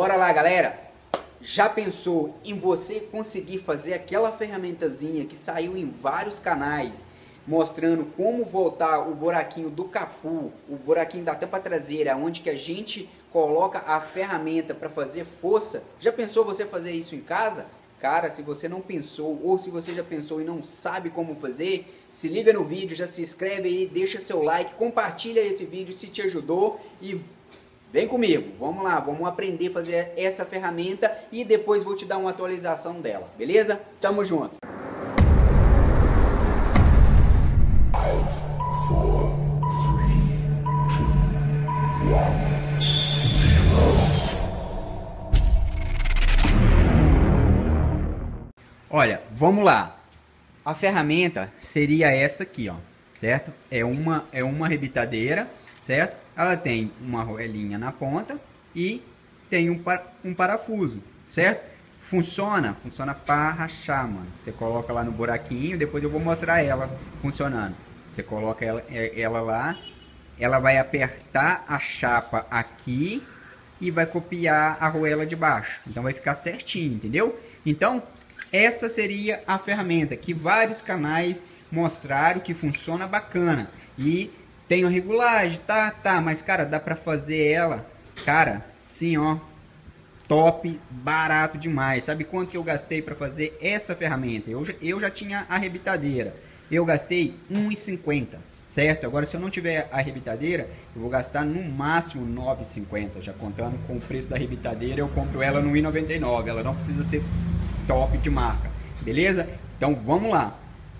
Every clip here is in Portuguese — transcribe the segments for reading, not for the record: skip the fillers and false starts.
Bora lá, galera! Já pensou em você conseguir fazer aquela ferramentazinha que saiu em vários canais, mostrando como voltar o buraquinho do capô, o buraquinho da tampa traseira, onde que a gente coloca a ferramenta para fazer força? Já pensou você fazer isso em casa? Cara, se você não pensou ou se você já pensou e não sabe como fazer, se liga no vídeo, já se inscreve aí, deixa seu like, compartilha esse vídeo se te ajudou e vem comigo. Vamos lá, vamos aprender a fazer essa ferramenta e depois vou te dar uma atualização dela, beleza? Tamo junto! Olha, vamos lá. A ferramenta seria essa aqui, ó, certo? É uma rebitadeira, certo? Ela tem uma roelinha na ponta e tem um parafuso, certo? Funciona para rachar, mano. Você coloca lá no buraquinho, depois eu vou mostrar ela funcionando. Você coloca ela lá, ela vai apertar a chapa aqui e vai copiar a roela de baixo. Então vai ficar certinho, entendeu? Então essa seria a ferramenta que vários canais mostraram que funciona bacana. E tem uma regulagem, tá, mas cara, dá pra fazer ela, cara, sim, ó, top, barato demais. Sabe quanto que eu gastei pra fazer essa ferramenta? Eu já tinha a rebitadeira, eu gastei R$1,50, certo? Agora se eu não tiver a rebitadeira, eu vou gastar no máximo R$9,50, já contando com o preço da rebitadeira, eu compro ela no R$1,99, ela não precisa ser top de marca, beleza? Então vamos lá.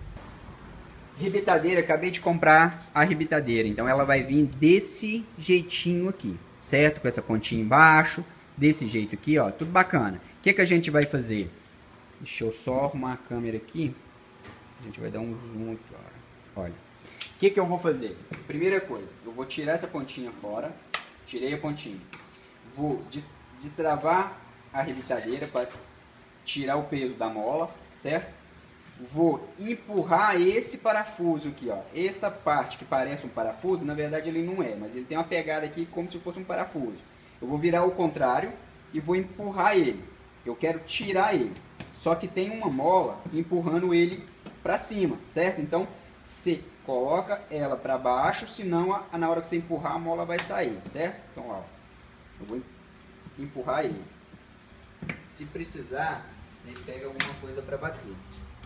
Rebitadeira, acabei de comprar a rebitadeira, então ela vai vir desse jeitinho aqui, certo? Com essa pontinha embaixo, desse jeito aqui, ó, tudo bacana. O que que a gente vai fazer? Deixa eu só arrumar a câmera aqui, a gente vai dar um zoom aqui, ó. Olha, o que que eu vou fazer? Primeira coisa, eu vou tirar essa pontinha fora, tirei a pontinha, vou destravar a rebitadeira para tirar o peso da mola, certo? Vou empurrar esse parafuso aqui, ó. Essa parte que parece um parafuso, na verdade ele não é, mas ele tem uma pegada aqui como se fosse um parafuso. Eu vou virar ao contrário e vou empurrar ele. Eu quero tirar ele. Só que tem uma mola empurrando ele para cima, certo? Então, você coloca ela para baixo, senão na hora que você empurrar a mola vai sair, certo? Então, ó, eu vou empurrar ele. Se precisar, você pega alguma coisa para bater.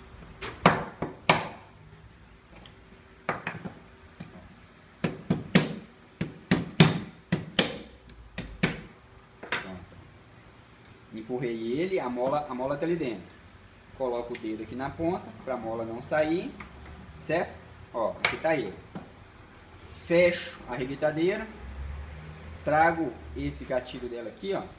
Empurrei ele, a mola tá ali dentro. Coloco o dedo aqui na ponta para a mola não sair, certo? Ó, aqui tá ele. Fecho a rebitadeira, trago esse gatilho dela aqui, ó.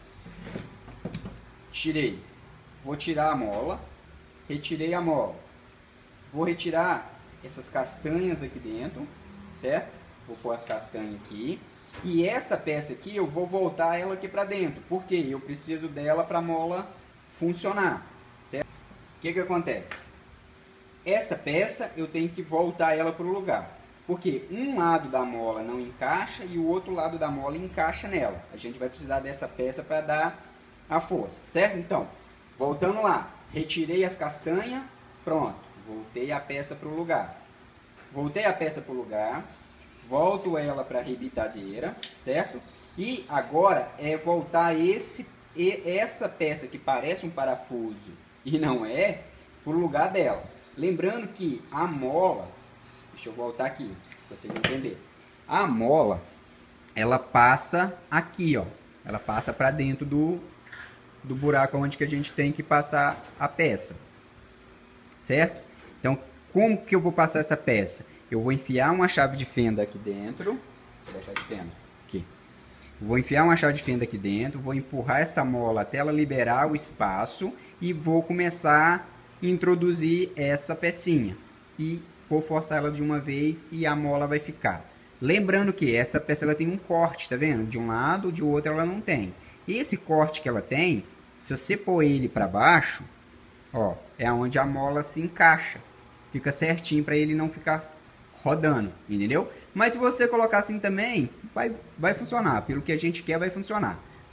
Tirei. Vou tirar a mola, retirei a mola. Vou retirar essas castanhas aqui dentro, certo? Vou pôr as castanhas aqui. E essa peça aqui eu vou voltar ela aqui para dentro, porque eu preciso dela para a mola funcionar, certo? O que que acontece? Essa peça eu tenho que voltar ela para o lugar, porque um lado da mola não encaixa e o outro lado da mola encaixa nela. A gente vai precisar dessa peça para dar a força, certo? Então, voltando lá, retirei as castanhas, pronto, voltei a peça para o lugar. Voltei a peça para o lugar, volto ela para a rebitadeira, certo? E agora é voltar essa peça que parece um parafuso e não é, para o lugar dela. Lembrando que a mola, deixa eu voltar aqui, para vocês entenderem. A mola, ela passa aqui, ó, ela passa para dentro do buraco onde que a gente tem que passar a peça, certo? Então, como que eu vou passar essa peça? Eu vou enfiar uma chave de fenda aqui dentro, vou deixar de fenda aqui. Vou enfiar uma chave de fenda aqui dentro, vou empurrar essa mola até ela liberar o espaço e vou começar a introduzir essa pecinha e vou forçar ela de uma vez e a mola vai ficar. Lembrando que essa peça ela tem um corte, tá vendo? De um lado, de outro ela não tem. E esse corte que ela tem, se você pôr ele para baixo, ó, é onde a mola se encaixa. Fica certinho para ele não ficar rodando, entendeu? Mas se você colocar assim também, vai funcionar. Pelo que a gente quer, vai funcionar, certo?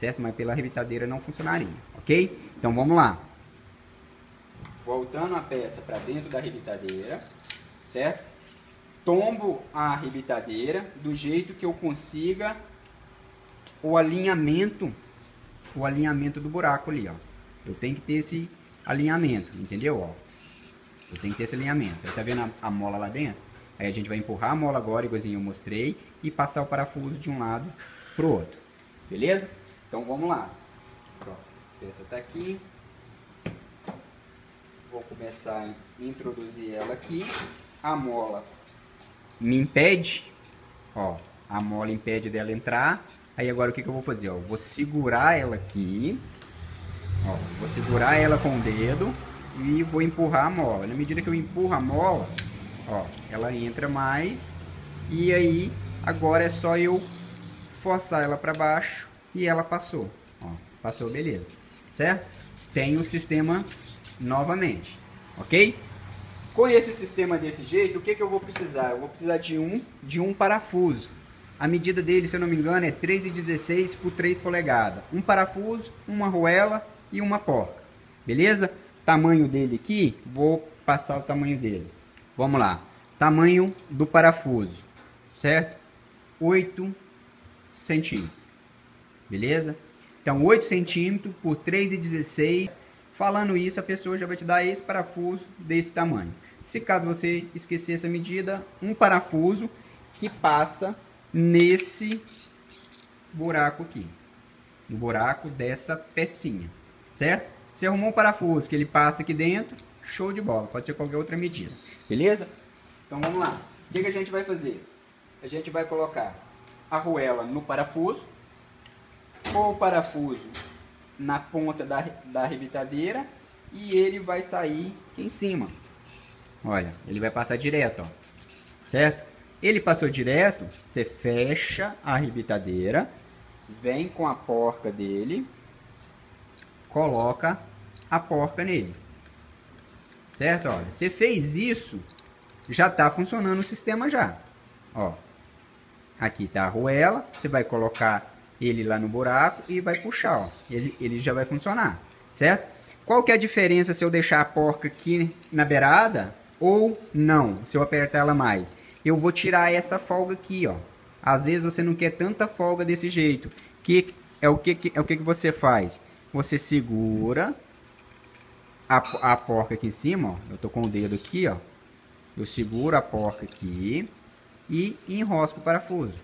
certo? Mas pela arrebitadeira não funcionaria, ok? Então vamos lá. Voltando a peça para dentro da arrebitadeira, certo? Tombo a arrebitadeira do jeito que eu consiga o alinhamento do buraco ali, ó. Eu tenho que ter esse alinhamento, entendeu? Ó, eu tenho que ter esse alinhamento. Aí, tá vendo a mola lá dentro? Aí a gente vai empurrar a mola agora, igualzinho eu mostrei, e passar o parafuso de um lado pro outro. Beleza? Então vamos lá. Pronto, a peça tá aqui. Vou começar a introduzir ela aqui. A mola me impede, ó, a mola impede dela entrar. Aí agora o que eu vou fazer? Ó, vou segurar ela aqui, ó, vou segurar ela com o dedo e vou empurrar a mola. Na medida que eu empurro a mola, ó, ela entra mais e aí agora é só eu forçar ela para baixo e ela passou, ó, passou, beleza, certo? Tem o sistema novamente, ok? Com esse sistema desse jeito, o que eu vou precisar? Eu vou precisar de um parafuso. A medida dele, se eu não me engano, é 3,16 por 3 polegadas. Um parafuso, uma arruela e uma porca. Beleza? Tamanho dele aqui, vou passar o tamanho dele. Vamos lá. Tamanho do parafuso, certo? 8 centímetros. Beleza? Então, 8 centímetros por 3,16. Falando isso, a pessoa já vai te dar esse parafuso desse tamanho. Se caso você esquecer essa medida, um parafuso que passa nesse buraco aqui, no buraco dessa pecinha, certo? Você arrumou um parafuso que ele passa aqui dentro, show de bola, pode ser qualquer outra medida, beleza? Então vamos lá, o que a gente vai fazer? A gente vai colocar a arruela no parafuso, ou o parafuso na ponta da arrebitadeira, e ele vai sair aqui em cima. Olha, ele vai passar direto, ó, certo? Ele passou direto, você fecha a arrebitadeira, vem com a porca dele, coloca a porca nele, certo? Olha, você fez isso, já está funcionando o sistema já, ó. Aqui tá a arruela, você vai colocar ele lá no buraco e vai puxar, ó. Ele já vai funcionar, certo? Qual que é a diferença se eu deixar a porca aqui na beirada ou não, se eu apertar ela mais? Eu vou tirar essa folga aqui, ó. Às vezes você não quer tanta folga desse jeito. O que você faz? Você segura a porca aqui em cima, ó. Eu tô com o dedo aqui, ó. Eu seguro a porca aqui e enrosco o parafuso.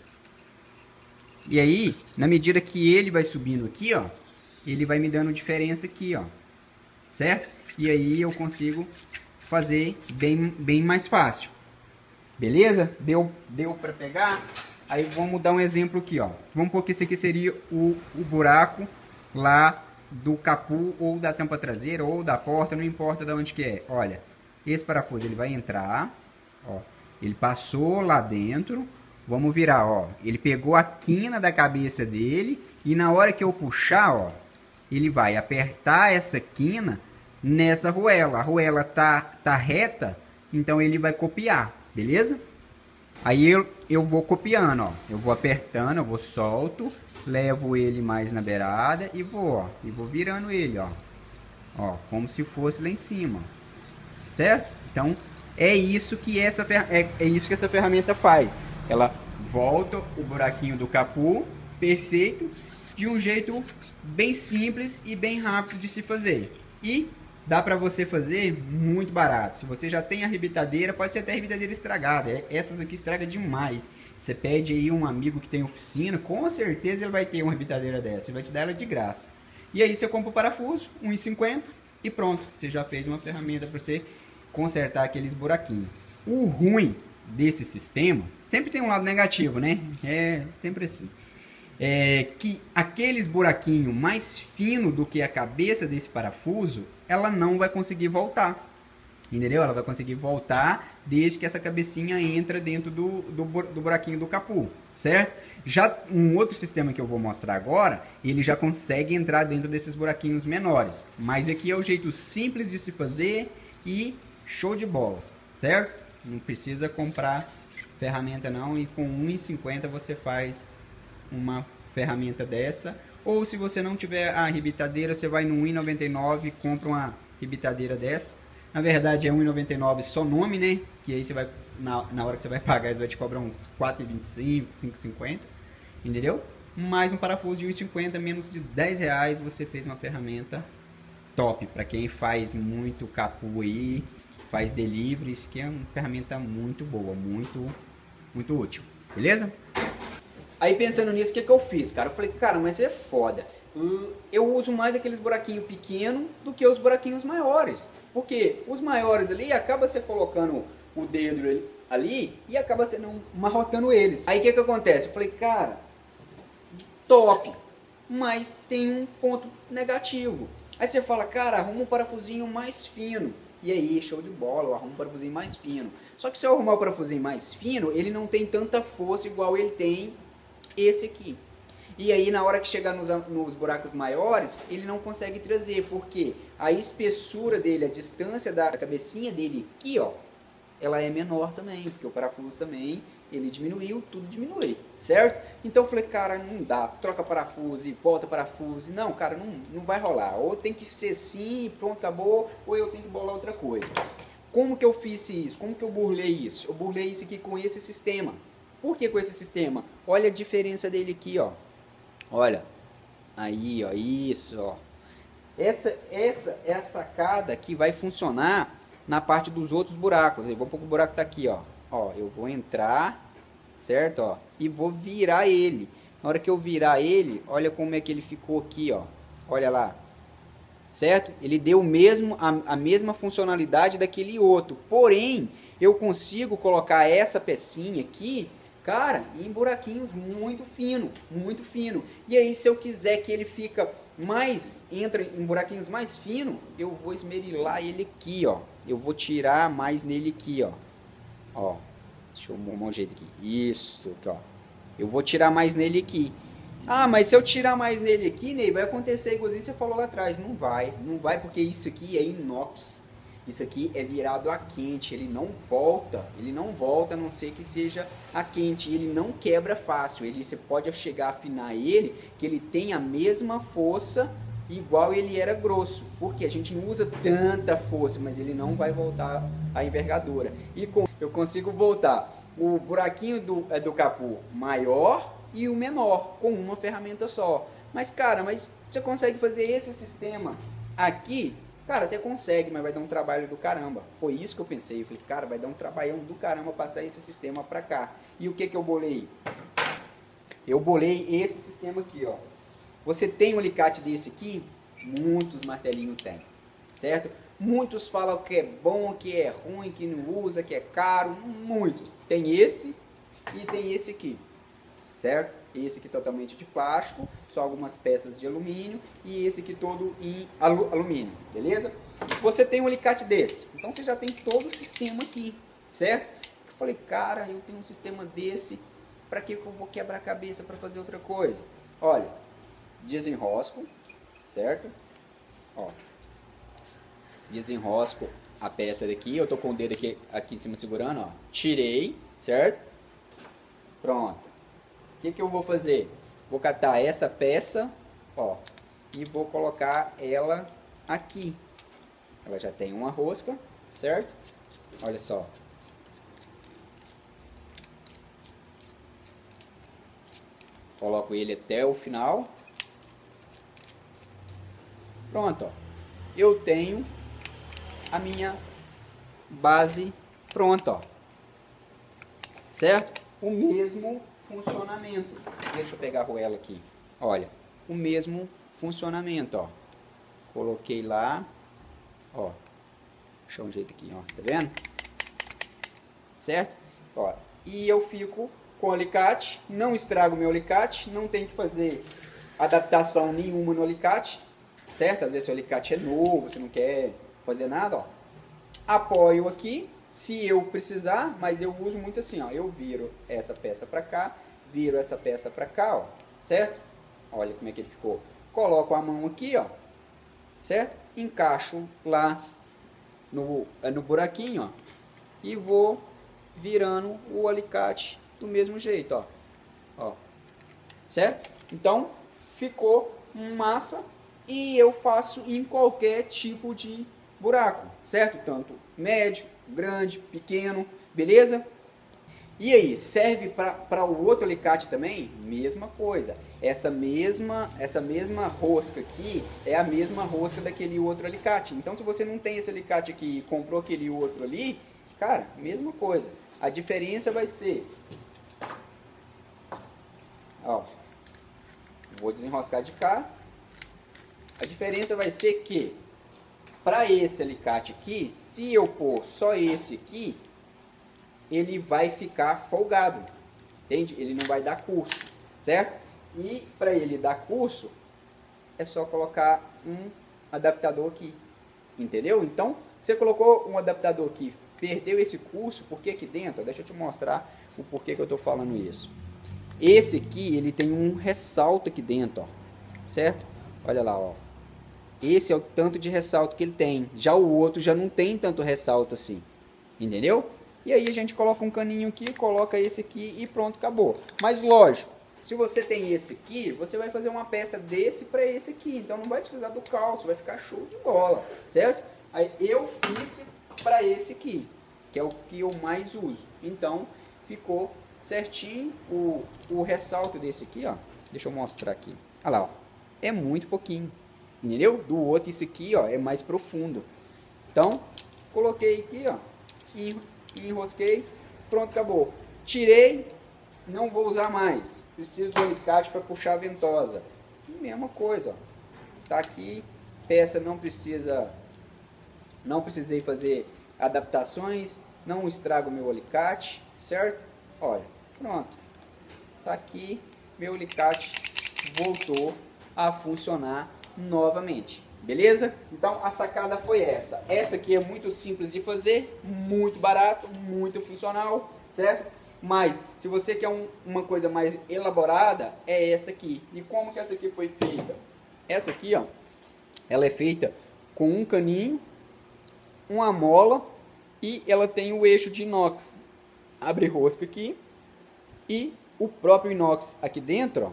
E aí, na medida que ele vai subindo aqui, ó, ele vai me dando diferença aqui, ó. Certo? E aí eu consigo fazer bem mais fácil. Beleza? Deu para pegar? Aí vamos dar um exemplo aqui, ó. Vamos supor que esse aqui seria o buraco lá do capô ou da tampa traseira ou da porta, não importa de onde que é. Olha, esse parafuso ele vai entrar, ó. Ele passou lá dentro. Vamos virar, ó. Ele pegou a quina da cabeça dele e na hora que eu puxar, ó, ele vai apertar essa quina nessa arruela. A arruela tá reta, então ele vai copiar. Beleza? Aí eu vou copiando, ó. Eu vou apertando, eu vou solto, levo ele mais na beirada e vou, ó. E vou virando ele, ó. Ó, como se fosse lá em cima. Certo? Então, é isso que essa ferramenta faz. Ela volta o buraquinho do capô, perfeito, de um jeito bem simples e bem rápido de se fazer. E dá para você fazer muito barato. Se você já tem a arrebitadeira, pode ser até a arrebitadeira estragada. Essas aqui estragam demais. Você pede aí um amigo que tem oficina, com certeza ele vai ter uma arrebitadeira dessa. Ele vai te dar ela de graça. E aí você compra o parafuso, R$1,50 e pronto. Você já fez uma ferramenta para você consertar aqueles buraquinhos. O ruim desse sistema, sempre tem um lado negativo, né? É sempre assim. É que aqueles buraquinhos mais finos do que a cabeça desse parafuso, ela não vai conseguir voltar. Entendeu? Ela vai conseguir voltar desde que essa cabecinha entra dentro do buraquinho do capô, certo? Já um outro sistema que eu vou mostrar agora, ele já consegue entrar dentro desses buraquinhos menores. Mas aqui é o jeito simples de se fazer e show de bola, certo? Não precisa comprar ferramenta não, e com R$1,50 você faz uma ferramenta dessa, Ou se você não tiver a rebitadeira, você vai no 1,99 e compra uma rebitadeira dessa. Na verdade é 1,99 só nome, né? Que aí você vai, na hora que você vai pagar, eles vão te cobrar uns 4,25, 5,50. Entendeu? Mais um parafuso de 1,50, menos de 10 reais, você fez uma ferramenta top. Para quem faz muito capu aí, faz delivery, isso aqui é uma ferramenta muito boa, muito útil. Beleza? Aí pensando nisso, o que eu fiz, cara? Eu falei, cara, mas é foda. Eu uso mais aqueles buraquinhos pequenos do que os buraquinhos maiores. Porque os maiores ali, acaba você colocando o dedo ali e acaba você não amarrotando eles. Aí o que acontece? Eu falei, cara, top, mas tem um ponto negativo. Aí você fala, cara, arruma um parafusinho mais fino. E aí, show de bola, eu arrumo um parafusinho mais fino. Só que se eu arrumar o parafusinho mais fino, ele não tem tanta força igual ele tem esse aqui. E aí na hora que chegar nos buracos maiores, ele não consegue trazer, porque a espessura dele, a distância da cabecinha dele aqui, ó, ela é menor também, porque o parafuso também, ele diminuiu, tudo diminui, certo? Então eu falei, cara, não dá, troca parafuso e volta parafuso, não, cara, não vai rolar, ou tem que ser assim, pronto, acabou, ou eu tenho que bolar outra coisa. Como que eu fiz isso? Como que eu burlei isso? Eu burlei isso aqui com esse sistema. Por que com esse sistema? Olha a diferença dele aqui, ó. Olha, aí, ó, isso, ó. Essa é a sacada que vai funcionar na parte dos outros buracos. Eu vou pôr o buraco tá aqui, ó. Ó, eu vou entrar, certo, ó, e vou virar ele. Na hora que eu virar ele, olha como é que ele ficou aqui, ó. Olha lá. Certo? Ele deu a mesma funcionalidade daquele outro. Porém, eu consigo colocar essa pecinha aqui, cara, em buraquinhos muito fino, muito fino. E aí, se eu quiser que ele fica entra em buraquinhos mais finos, eu vou esmerilar ele aqui, ó. Eu vou tirar mais nele aqui, ó. Ó, deixa eu arrumar um jeito aqui. Isso, aqui, ó. Eu vou tirar mais nele aqui. Ah, mas se eu tirar mais nele aqui, Ney, vai acontecer igualzinho você falou lá atrás. Não vai porque isso aqui é inox. Isso aqui é virado a quente, ele não volta a não ser que seja a quente, ele não quebra fácil, você pode chegar a afinar ele, que ele tem a mesma força igual ele era grosso, porque a gente não usa tanta força, mas ele não vai voltar a envergadura. E eu consigo voltar o buraquinho do capô maior e o menor, com uma ferramenta só. Mas cara, você consegue fazer esse sistema aqui? Cara, até consegue, mas vai dar um trabalho do caramba. Foi isso que eu pensei. Eu falei, cara, vai dar um trabalhão do caramba passar esse sistema pra cá. E o que eu bolei? Eu bolei esse sistema aqui, ó. Você tem um alicate desse aqui? Muitos martelinhos tem, certo? Muitos falam que é bom, que é ruim, que não usa, que é caro. Muitos. Tem esse e tem esse aqui, certo? Esse aqui totalmente de plástico, só algumas peças de alumínio, e esse aqui todo em alumínio, beleza? Você tem um alicate desse, então você já tem todo o sistema aqui, certo? Eu falei, cara, eu tenho um sistema desse, para que eu vou quebrar a cabeça para fazer outra coisa? Olha, desenrosco, certo? Ó, desenrosco a peça daqui, eu tô com o dedo aqui em cima segurando, ó, tirei, certo? Pronto. O que eu vou fazer? Vou catar essa peça, ó, e vou colocar ela aqui. Ela já tem uma rosca, certo? Olha só. Coloco ele até o final. Pronto, ó. Eu tenho a minha base pronta, ó. Certo? O mesmo funcionamento. Deixa eu pegar a arruela aqui. Olha, o mesmo funcionamento, ó. Coloquei lá, ó. Deixa eu um jeito aqui, ó. Tá vendo? Certo? Ó. E eu fico com o alicate, não estrago meu alicate, não tem que fazer adaptação nenhuma no alicate, certo? Às vezes o alicate é novo, você não quer fazer nada, ó. Apoio aqui. Se eu precisar, mas eu uso muito assim, ó, eu viro essa peça para cá, viro essa peça para cá, ó, certo? Olha como é que ele ficou. Coloco a mão aqui, ó, certo? Encaixo lá no buraquinho, ó, e vou virando o alicate do mesmo jeito, ó, certo? Então, ficou massa e eu faço em qualquer tipo de buraco, certo? Tanto médio, grande, pequeno, beleza? E aí, serve para o outro alicate também? Mesma coisa. Essa mesma rosca aqui é a mesma rosca daquele outro alicate. Então, se você não tem esse alicate aqui e comprou aquele outro ali, cara, mesma coisa. A diferença vai ser... Ó, vou desenroscar de cá. A diferença vai ser que, para esse alicate aqui, se eu pôr só esse aqui, ele vai ficar folgado, entende? Ele não vai dar curso, certo? E para ele dar curso, é só colocar um adaptador aqui, entendeu? Então, você colocou um adaptador aqui, perdeu esse curso, porque aqui dentro, deixa eu te mostrar o porquê que eu estou falando isso. Esse aqui, ele tem um ressalto aqui dentro, ó, certo? Olha lá, ó. Esse é o tanto de ressalto que ele tem. Já o outro já não tem tanto ressalto assim, entendeu? E aí a gente coloca um caninho aqui, coloca esse aqui e pronto, acabou. Mas lógico, se você tem esse aqui, você vai fazer uma peça desse para esse aqui. Então não vai precisar do calço, vai ficar show de bola, certo? Aí eu fiz para esse aqui, que é o que eu mais uso. Então ficou certinho o ressalto desse aqui, ó. Deixa eu mostrar aqui. Olha lá, ó. É muito pouquinho, entendeu? Do outro, esse aqui, ó, é mais profundo. Então, coloquei aqui, ó. Enrosquei, pronto, acabou. Tirei, não vou usar mais. Preciso do alicate para puxar a ventosa. E mesma coisa, ó. Tá aqui, peça não precisei fazer adaptações, não estrago meu alicate, certo? Olha, pronto. Tá aqui, meu alicate voltou a funcionar novamente. Beleza? Então a sacada foi essa. Essa aqui é muito simples de fazer, muito barato, muito funcional, certo? Mas se você quer uma coisa mais elaborada, é essa aqui. E como que essa aqui foi feita? Essa aqui, ó, ela é feita com um caninho, uma mola e ela tem o eixo de inox. Abre rosca aqui e o próprio inox aqui dentro, ó.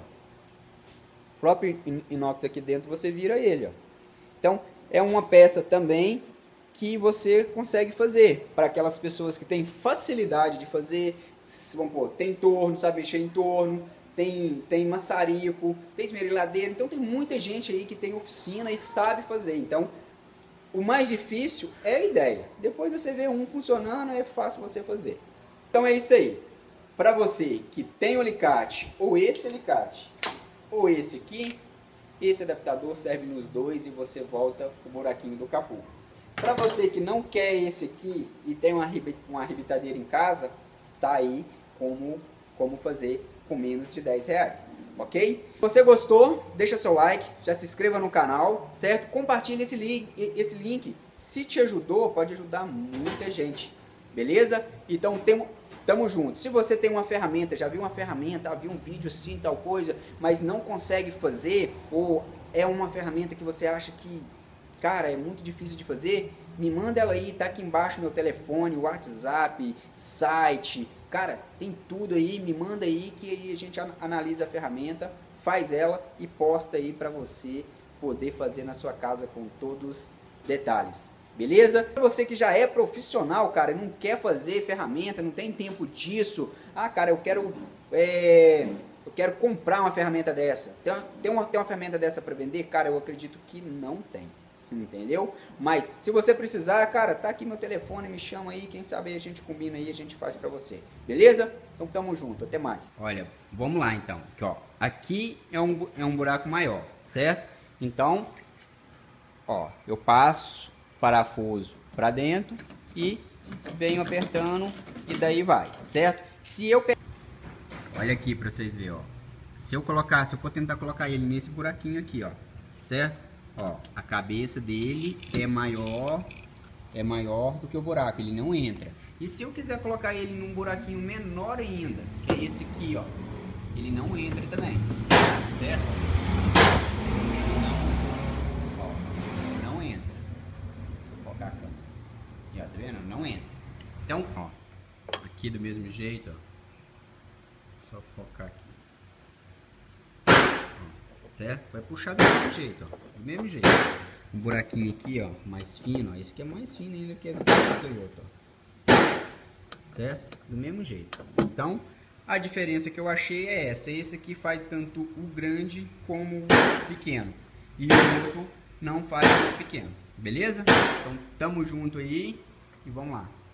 O próprio inox aqui dentro você vira ele, ó. Então, é uma peça também que você consegue fazer para aquelas pessoas que têm facilidade de fazer, vamos pôr, tem torno, sabe mexer em torno, tem maçarico, tem esmerilhadeira, então tem muita gente aí que tem oficina e sabe fazer. Então, o mais difícil é a ideia. Depois você vê um funcionando, é fácil você fazer. Então é isso aí. Para você que tem o alicate, ou esse alicate, ou esse aqui, esse adaptador serve nos dois e você volta o buraquinho do capô. Para você que não quer esse aqui e tem uma arrebitadeira em casa, tá aí como fazer com menos de 10 reais, ok? Se você gostou, deixa seu like, já se inscreva no canal, certo? Compartilhe esse link. Se te ajudou, pode ajudar muita gente, beleza? Então tamo junto. Se você tem uma ferramenta, já viu uma ferramenta, viu um vídeo assim, tal coisa, mas não consegue fazer, ou é uma ferramenta que você acha que, cara, é muito difícil de fazer, me manda ela aí, tá aqui embaixo meu telefone, WhatsApp, site, cara, tem tudo aí, me manda aí que aí a gente analisa a ferramenta, faz ela e posta aí para você poder fazer na sua casa com todos os detalhes. Beleza? Para você que já é profissional, cara, não quer fazer ferramenta, não tem tempo disso. Ah, cara, eu quero comprar uma ferramenta dessa. Tem uma ferramenta dessa para vender? Cara, eu acredito que não tem. Entendeu? Mas se você precisar, cara, tá aqui meu telefone, me chama aí, quem sabe aí a gente combina aí, a gente faz para você. Beleza? Então tamo junto, até mais. Olha, vamos lá então. Aqui, ó. Aqui é um buraco maior, certo? Então, ó, eu passo parafuso para dentro e venho apertando e daí vai, certo? Se eu olha aqui para vocês verem, ó. Se eu for tentar colocar ele nesse buraquinho aqui, ó, certo? Ó, a cabeça dele é maior do que o buraco, ele não entra. E se eu quiser colocar ele num buraquinho menor ainda, que é esse aqui, ó, ele não entra também, certo? Tá vendo? Não entra. Então, ó, aqui do mesmo jeito, ó. Só focar aqui. Ó, certo? Vai puxar do mesmo jeito, ó, do mesmo jeito. Um buraquinho aqui, ó, mais fino, ó. Esse aqui é mais fino ainda que aquele outro, ó. Certo? Do mesmo jeito. Então, a diferença que eu achei é essa. Esse aqui faz tanto o grande como o pequeno. E o outro não faz os pequenos. Beleza? Então, tamo junto aí e vamos lá.